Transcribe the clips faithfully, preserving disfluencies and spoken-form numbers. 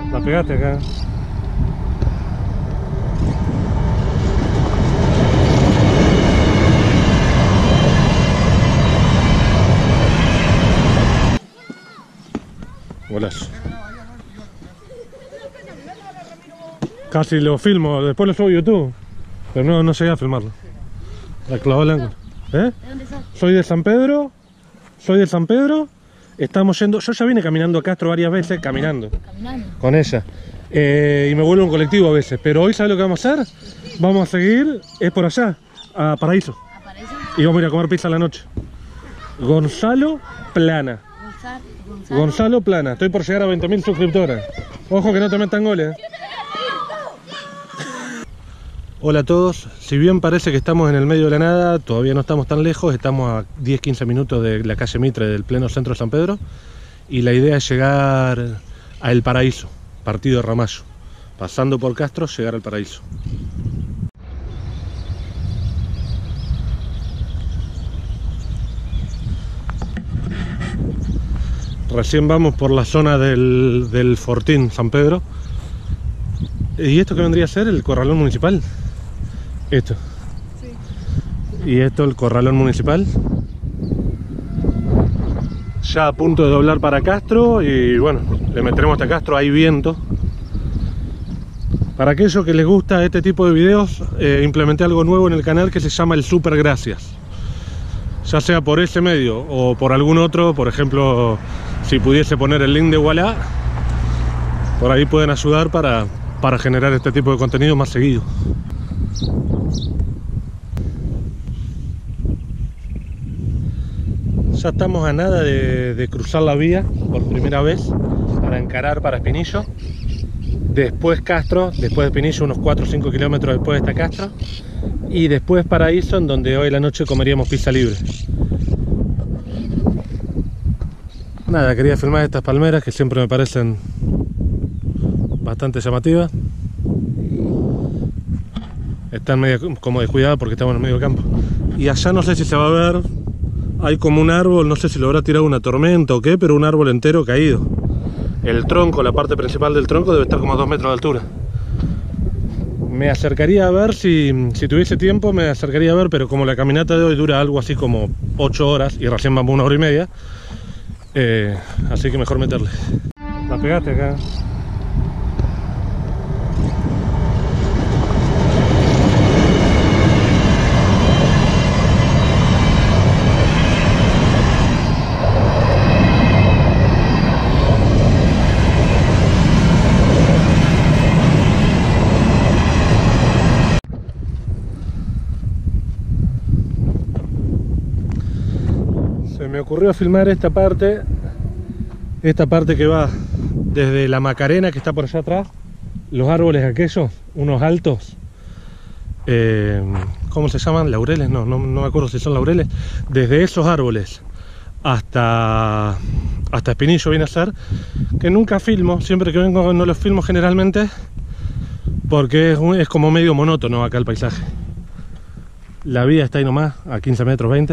La pegaste acá. Golazo. Casi lo filmo, después lo subo a YouTube. Pero no, no llegué a filmarlo. La clavó el ángulo. ¿Eh? ¿De dónde sos? Soy de San Pedro. Soy de San Pedro. Estamos yendo. Yo ya vine caminando a Castro varias veces, caminando. Caminando. Con ella. Eh, y me vuelvo en colectivo a veces. Pero hoy, ¿sabes lo que vamos a hacer? Vamos a seguir, es por allá, a Paraíso. ¿A Paraíso? Y vamos a ir a comer pizza a la noche. Gonzalo Plana. Gonzalo. Gonzalo. Gonzalo Plana. Estoy por llegar a veinte mil suscriptores. Ojo que no te metan goles. Hola a todos. Si bien parece que estamos en el medio de la nada, todavía no estamos tan lejos. Estamos a diez a quince minutos de la calle Mitre, del pleno centro de San Pedro. Y la idea es llegar a El Paraíso, partido de Ramallo. Pasando por Castro, llegar al Paraíso. Recién vamos por la zona del, del Fortín, San Pedro. ¿Y esto qué vendría a ser? ¿El corralón municipal? Esto. Sí. Y esto el corralón municipal. Ya a punto de doblar para Castro y bueno, le meteremos hasta Castro, hay viento. Para aquellos que les gusta este tipo de videos, eh, implementé algo nuevo en el canal que se llama el Super Gracias. Ya sea por ese medio o por algún otro, por ejemplo, si pudiese poner el link de Wallah, por ahí pueden ayudar para, para generar este tipo de contenido más seguido. Ya estamos a nada de, de cruzar la vía por primera vez para encarar para Espinillo. Después Castro, después de Espinillo, unos cuatro o cinco kilómetros después está Castro. Y después Paraíso, en donde hoy a la noche comeríamos pizza libre. Nada, quería filmar estas palmeras que siempre me parecen bastante llamativas. Están medio como descuidadas porque estamos en el medio del campo. Y allá no sé si se va a ver, hay como un árbol, no sé si lo habrá tirado una tormenta o qué, pero un árbol entero caído. El tronco, la parte principal del tronco debe estar como a dos metros de altura. Me acercaría a ver, si, si tuviese tiempo me acercaría a ver, pero como la caminata de hoy dura algo así como ocho horas y recién vamos una hora y media, eh, así que mejor meterle. La pegaste acá. Me ocurrió filmar esta parte, esta parte que va desde la Macarena, que está por allá atrás, los árboles aquellos, unos altos, eh, ¿cómo se llaman? Laureles, no, no, no me acuerdo si son laureles, desde esos árboles hasta, hasta Espinillo viene a ser, que nunca filmo, siempre que vengo no los filmo generalmente, porque es, un, es como medio monótono acá el paisaje. La vía está ahí nomás, a quince metros, veinte.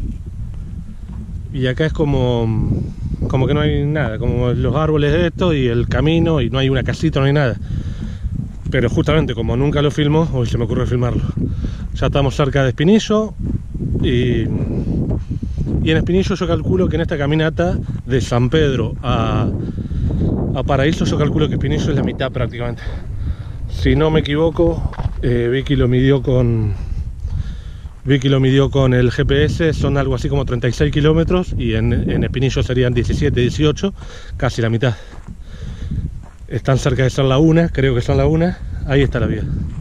Y acá es como, como que no hay nada, como los árboles de esto y el camino y no hay una casita, no hay nada. Pero justamente como nunca lo filmo, hoy se me ocurre filmarlo. Ya estamos cerca de Espinillo y, y en Espinillo yo calculo que en esta caminata de San Pedro a, a Paraíso yo calculo que Espinillo es la mitad prácticamente. Si no me equivoco, eh, Vicky lo midió con... Vicky lo midió con el G P S, son algo así como treinta y seis kilómetros y en, en Espinillo serían diecisiete, dieciocho, casi la mitad. Están cerca de ser la una, creo que son la una, ahí está la vía.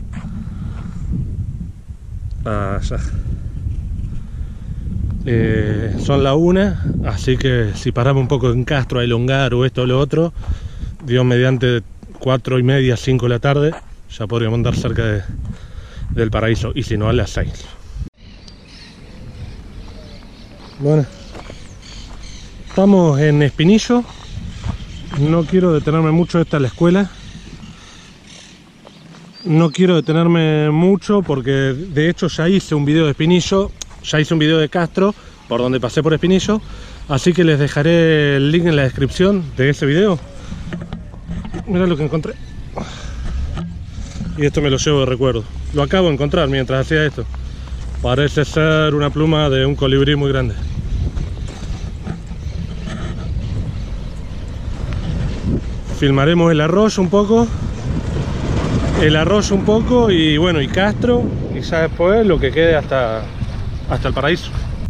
Allá. Eh, son la una, así que si paramos un poco en Castro a elongar o esto o lo otro, Dios mediante cuatro y media, cinco de la tarde, ya podríamos andar cerca de, del Paraíso, y si no a las seis. Bueno, estamos en Espinillo, no quiero detenerme mucho, esta es la escuela. No quiero detenerme mucho porque de hecho ya hice un video de Espinillo, ya hice un video de Castro, por donde pasé por Espinillo, así que les dejaré el link en la descripción de ese video. Mirá lo que encontré. Y esto me lo llevo de recuerdo. Lo acabo de encontrar mientras hacía esto. Parece ser una pluma de un colibrí muy grande. Filmaremos el arroyo un poco. El arroyo un poco y bueno, y Castro. Y ya después lo que quede hasta, hasta el paraíso.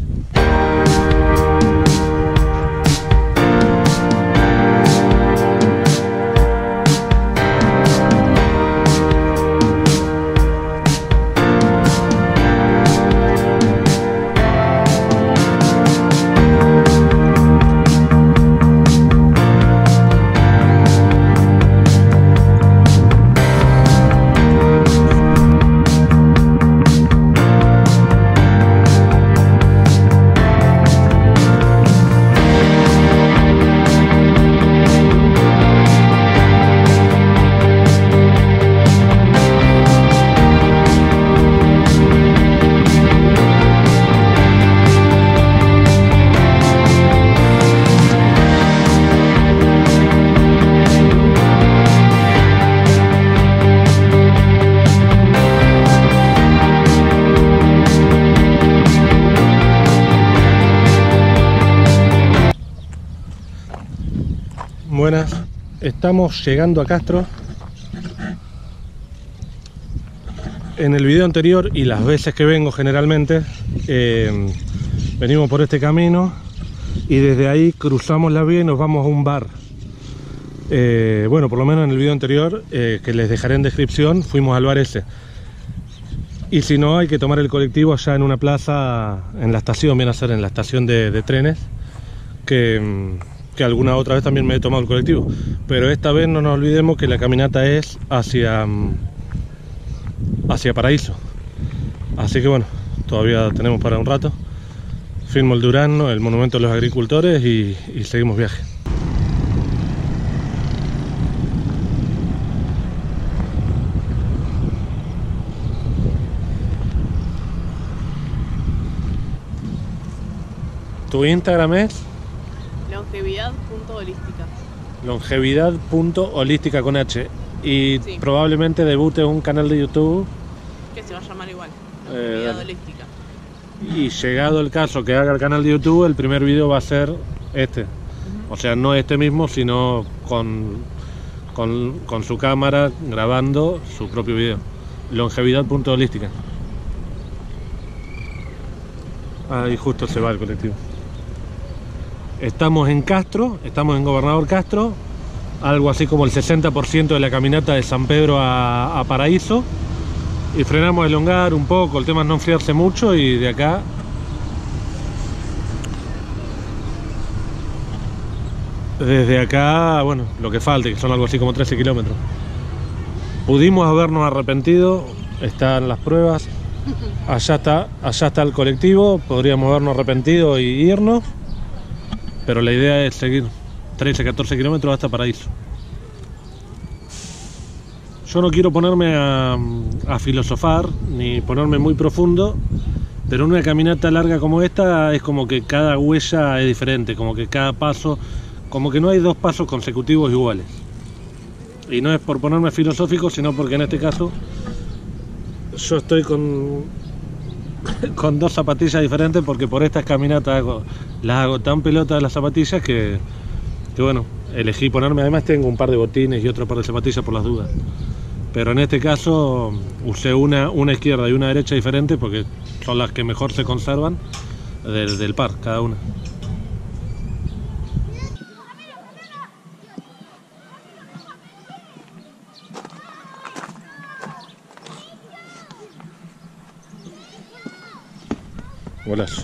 Buenas, estamos llegando a Castro. En el video anterior y las veces que vengo generalmente eh, venimos por este camino y desde ahí cruzamos la vía y nos vamos a un bar. Eh, bueno, por lo menos en el video anterior, eh, que les dejaré en descripción, fuimos al bar ese. Y si no, hay que tomar el colectivo allá en una plaza, en la estación, viene a ser en la estación de, de trenes, que... que alguna otra vez también me he tomado el colectivo, pero esta vez no nos olvidemos que la caminata es hacia hacia Paraíso, así que bueno, todavía tenemos para un rato. Filmo el Durazno, el monumento de los agricultores y, y seguimos viaje. ¿Tu Instagram es? Longevidad punto holística. Longevidad punto holística con H. Y sí, probablemente debute un canal de YouTube que se va a llamar igual, eh, Longevidad holística. Y llegado el caso que haga el canal de YouTube, el primer video va a ser este. Uh-huh. O sea, no este mismo, sino con, con, con su cámara grabando su propio video. Longevidad punto holística. Ahí justo se va el colectivo. Estamos en Castro, estamos en Gobernador Castro, algo así como el sesenta por ciento de la caminata de San Pedro a, a Paraíso, y frenamos a elongar un poco, el tema es no enfriarse mucho, y de acá desde acá, bueno, lo que falte, que son algo así como trece kilómetros. Pudimos habernos arrepentido, están las pruebas, allá está, allá está el colectivo, podríamos habernos arrepentido y irnos. Pero la idea es seguir trece a catorce kilómetros hasta Paraíso. Yo no quiero ponerme a, a filosofar ni ponerme muy profundo, pero una caminata larga como esta es como que cada huella es diferente, como que cada paso, como que no hay dos pasos consecutivos iguales. Y no es por ponerme filosófico, sino porque en este caso yo estoy con... con dos zapatillas diferentes, porque por estas caminatas hago, las hago tan pelotas las zapatillas que, que bueno, elegí ponerme. Además tengo un par de botines y otro par de zapatillas por las dudas, pero en este caso usé una, una izquierda y una derecha diferente porque son las que mejor se conservan del, del par, cada una. Golazo.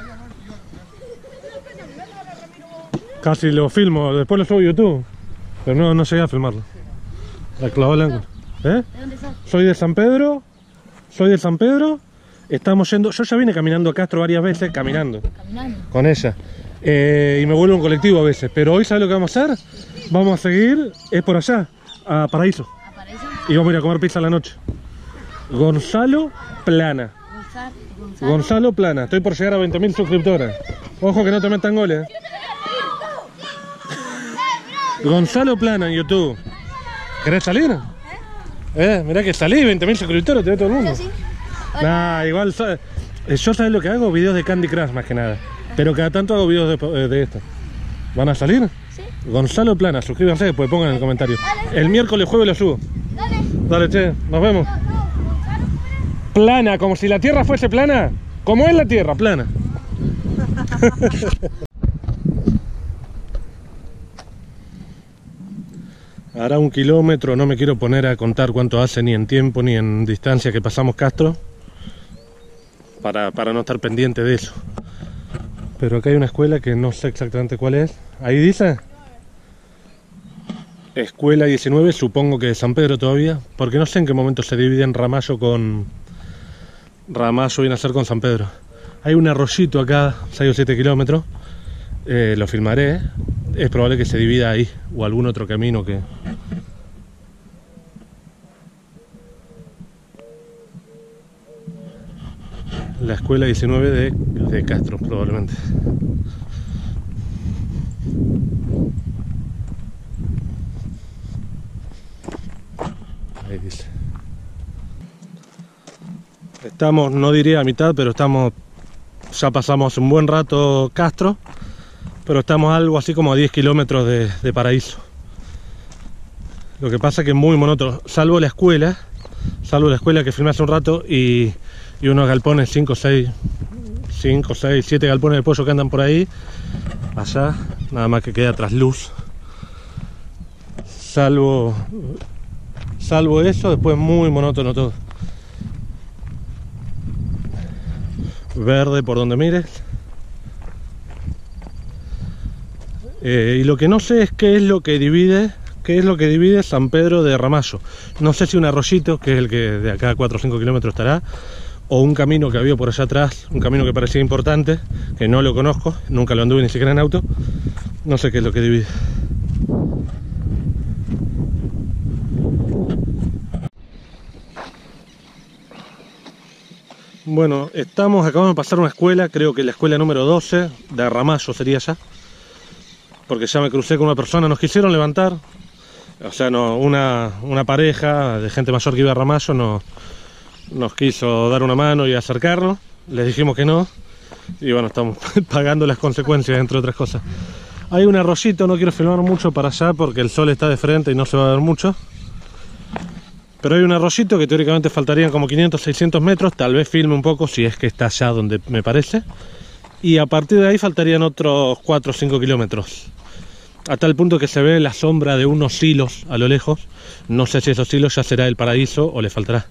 Casi lo filmo, después lo subo a YouTube, pero no, no llegué a filmarlo. La clavó el ángulo. ¿Eh? Soy de San Pedro, soy de San Pedro, estamos yendo, yo ya vine caminando a Castro varias veces, caminando, ¿Caminando? con ella, eh, y me vuelvo en colectivo a veces, pero hoy ¿sabes lo que vamos a hacer? Vamos a seguir, es por allá, a Paraíso, ¿A Paraíso? Y vamos a ir a comer pizza a la noche. Gonzalo Plana. Gonzalo. Gonzalo Plana, estoy por llegar a veinte mil suscriptores. Ojo que no te metan goles. Gonzalo Plana en YouTube. ¿Querés salir? ¿Eh? Eh, mirá que salí, veinte mil suscriptores, te ve todo el mundo. Yo sí. Nah, igual, yo sabes lo que hago, videos de Candy Crush más que nada. Pero cada tanto hago videos de, de esto. ¿Van a salir? Sí. Gonzalo Plana, suscríbanse, después pongan en el comentario. Dale. El miércoles, jueves lo subo. Dale. Dale, che, nos vemos. No, no, Gonzalo, Plana, como si la Tierra fuese plana. Como es la Tierra, plana. Hará un kilómetro, no me quiero poner a contar cuánto hace ni en tiempo ni en distancia que pasamos Castro para, para no estar pendiente de eso. Pero acá hay una escuela que no sé exactamente cuál es. Ahí dice Escuela diecinueve, supongo que de San Pedro todavía, porque no sé en qué momento se divide en Ramallo con Ramallo viene a ser con San Pedro. Hay un arroyito acá, seis o siete kilómetros, eh, lo filmaré. Es probable que se divida ahí, o algún otro camino que... La escuela diecinueve de, de Castro, probablemente. Ahí dice. Estamos, no diría a mitad, pero estamos... Ya pasamos un buen rato Castro. Pero estamos algo así como a diez kilómetros de, de Paraíso. Lo que pasa es que es muy monótono, salvo la escuela, salvo la escuela que filmé hace un rato y, y unos galpones, cinco, seis, cinco, seis, siete galpones de pollo que andan por ahí, allá, nada más que queda tras luz. Salvo, salvo eso, después muy monótono todo. Verde por donde mires. Eh, y lo que no sé es qué es lo que divide qué es lo que divide San Pedro de Ramallo. No sé si un arroyito, que es el que de acá a cuatro o cinco kilómetros estará, o un camino que había por allá atrás, un camino que parecía importante, que no lo conozco, nunca lo anduve ni siquiera en auto. No sé qué es lo que divide. Bueno, estamos, acabamos de pasar una escuela, creo que la escuela número doce, de Ramallo sería ya. Porque ya me crucé con una persona, nos quisieron levantar, o sea, no, una, una pareja de gente mayor que iba a Ramallo no, nos quiso dar una mano y acercarnos, les dijimos que no, y bueno, estamos pagando las consecuencias, entre otras cosas. Hay un arroyito, no quiero filmar mucho para allá porque el sol está de frente y no se va a ver mucho, pero hay un arroyito que teóricamente faltarían como quinientos, seiscientos metros, tal vez filme un poco si es que está allá donde me parece, y a partir de ahí faltarían otros cuatro o cinco kilómetros. A tal punto que se ve la sombra de unos hilos a lo lejos. No sé si esos hilos ya será el paraíso o le faltará.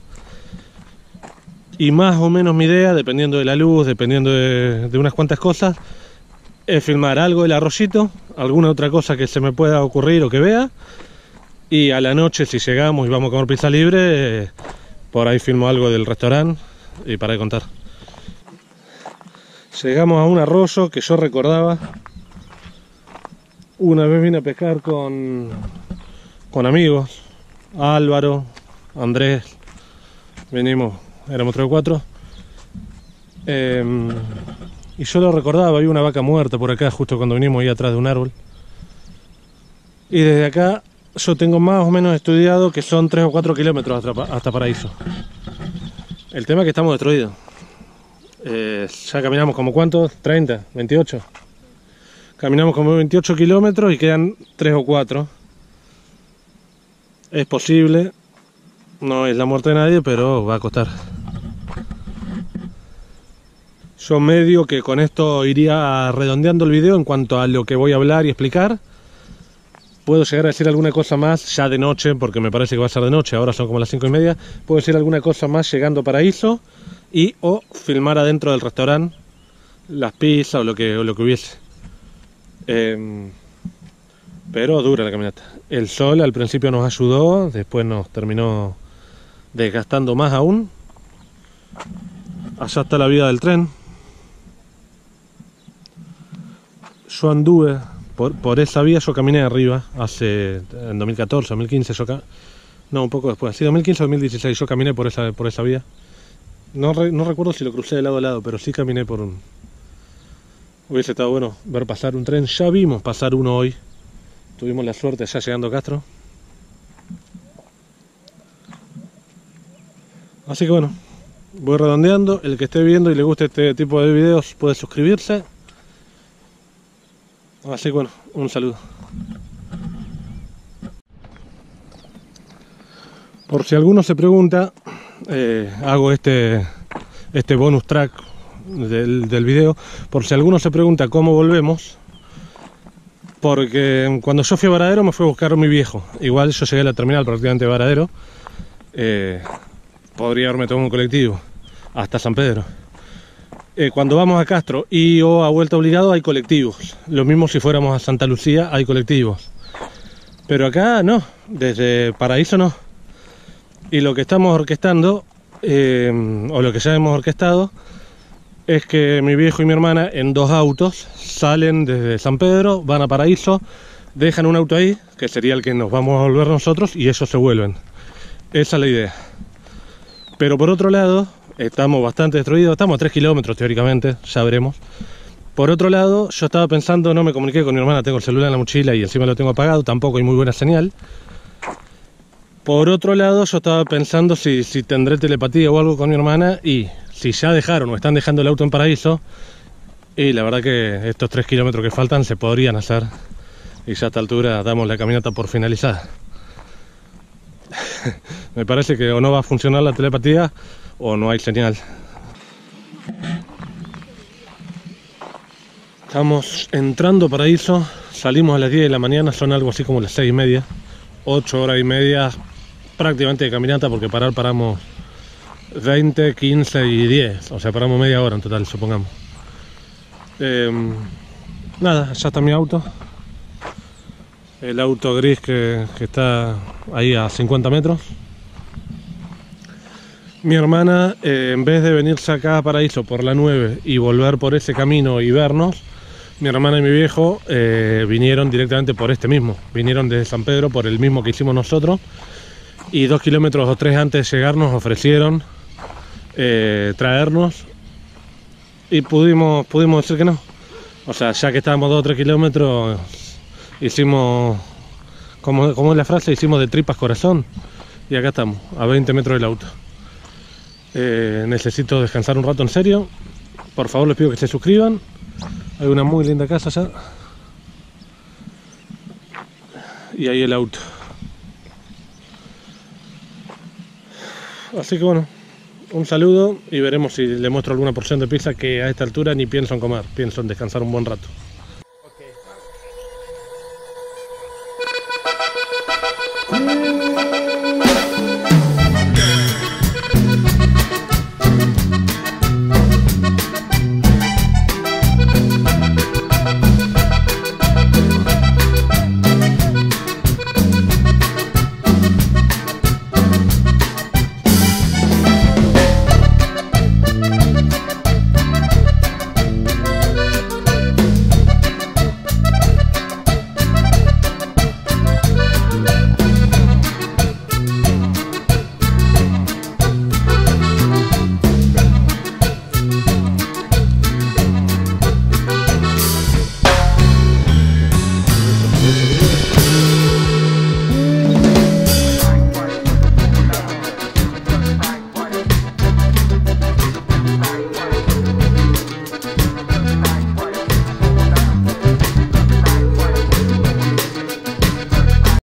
Y más o menos mi idea, dependiendo de la luz, dependiendo de, de unas cuantas cosas, es filmar algo del arroyito, alguna otra cosa que se me pueda ocurrir o que vea. Y a la noche, si llegamos y vamos a comer pizza libre, eh, por ahí filmo algo del restaurante y para de contar. Llegamos a un arroyo que yo recordaba. Una vez vine a pescar con, con amigos, Álvaro, Andrés, venimos, éramos tres o cuatro, eh, y yo lo recordaba, había una vaca muerta por acá justo cuando vinimos ahí atrás de un árbol, y desde acá yo tengo más o menos estudiado que son tres o cuatro kilómetros hasta, hasta Paraíso. El tema es que estamos destruidos, eh, ya caminamos como ¿cuántos? treinta, veintiocho. Caminamos como veintiocho kilómetros y quedan tres o cuatro. Es posible, no es la muerte de nadie, pero va a costar. Yo medio que con esto iría redondeando el video en cuanto a lo que voy a hablar y explicar. Puedo llegar a decir alguna cosa más ya de noche, porque me parece que va a ser de noche, ahora son como las cinco y media. Puedo decir alguna cosa más llegando a Paraíso y o filmar adentro del restaurante las pizzas o lo que, o lo que hubiese. Eh, pero dura la caminata. El sol al principio nos ayudó, después nos terminó desgastando más aún. Allá está la vía del tren. Yo anduve por, por esa vía, yo caminé arriba hace en dos mil catorce, dos mil quince, yo no, un poco después, sí, dos mil quince, dos mil dieciséis, yo caminé por esa, por esa vía. No, re, no recuerdo si lo crucé de lado a lado, pero sí caminé por un... Hubiese estado bueno ver pasar un tren. Ya vimos pasar uno hoy. Tuvimos la suerte ya llegando a Castro. Así que bueno, voy redondeando. El que esté viendo y le guste este tipo de videos puede suscribirse. Así que bueno, un saludo. Por si alguno se pregunta, eh, hago este, este bonus track del, del video. Por si alguno se pregunta cómo volvemos, porque cuando yo fui a Varadero me fue a buscar mi viejo. Igual yo llegué a la terminal prácticamente de Varadero. Eh, podría haberme tomado un colectivo hasta San Pedro. Eh, cuando vamos a Castro y o a Vuelta Obligado hay colectivos. Lo mismo si fuéramos a Santa Lucía hay colectivos. Pero acá no, desde Paraíso no. Y lo que estamos orquestando, eh, o lo que ya hemos orquestado, es que mi viejo y mi hermana en dos autos salen desde San Pedro, van a Paraíso, dejan un auto ahí, que sería el que nos vamos a volver nosotros, y ellos se vuelven. Esa es la idea. Pero por otro lado, estamos bastante destruidos, estamos a tres kilómetros teóricamente, ya veremos. Por otro lado, yo estaba pensando, no me comuniqué con mi hermana, tengo el celular en la mochila y encima lo tengo apagado, tampoco hay muy buena señal. Por otro lado, yo estaba pensando si, si tendré telepatía o algo con mi hermana, y si ya dejaron o están dejando el auto en Paraíso, y la verdad que estos tres kilómetros que faltan se podrían hacer, y ya a esta altura damos la caminata por finalizada. Me parece que o no va a funcionar la telepatía o no hay señal. Estamos entrando a Paraíso, salimos a las diez de la mañana, son algo así como las seis y media, ocho horas y media prácticamente de caminata, porque parar paramos veinte, quince y diez, o sea paramos media hora en total, supongamos. Eh, nada, ya está mi auto, el auto gris que, que está ahí a cincuenta metros. Mi hermana, eh, en vez de venirse acá a Paraíso por la nueve y volver por ese camino y vernos, mi hermana y mi viejo eh, vinieron directamente por este mismo, vinieron desde San Pedro por el mismo que hicimos nosotros, y dos kilómetros o tres antes de llegar nos ofrecieron eh, traernos, y pudimos, pudimos decir que no. O sea, ya que estábamos dos o tres kilómetros, hicimos, como, como es la frase, hicimos de tripas corazón, y acá estamos, a veinte metros del auto. Eh, necesito descansar un rato en serio. Por favor les pido que se suscriban. Hay una muy linda casa allá. Y ahí el auto. Así que bueno, un saludo y veremos si le muestro alguna porción de pizza, que a esta altura ni pienso en comer, pienso en descansar un buen rato.